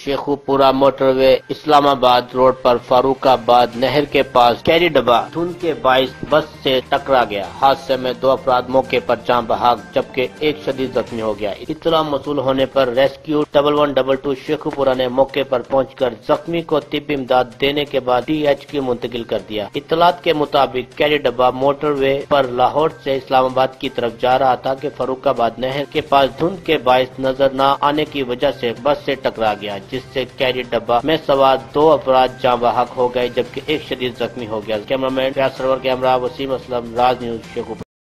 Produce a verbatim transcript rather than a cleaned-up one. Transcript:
Sheikhupura motorway Islamabad road पर फारूकाबाद नहर के पास कैरी डब्बा धुंध के बाइस बस से टकरा गया। हादसे में दो अपराध मौके पर जान बहाक जबकि एक शदीद जख्मी हो गया। इत्तला मौसूल होने पर rescue double one double two Sheikhupura ने मौके पर पहुंचकर जख्मी को तिब्बी इमदाद देने के बाद डी एच की मुंतकिल कर दिया। इत्तलात के मुताबिक कैरी डब्बा मोटरवे पर लाहौर से इस्लामाबाद की तरफ जा रहा था कि फारूकाबाद नहर के पास धुंध के बाइस नजर न आने की वजह से बस से टकरा गया, जिससे कैरी डब्बा में सवार दो अपराध जान बहक हो गए जबकि एक शदीद जख्मी हो गया। Cameraman Vyas Sarwar camera Wasim Aslam, Raj news Sheikhupura.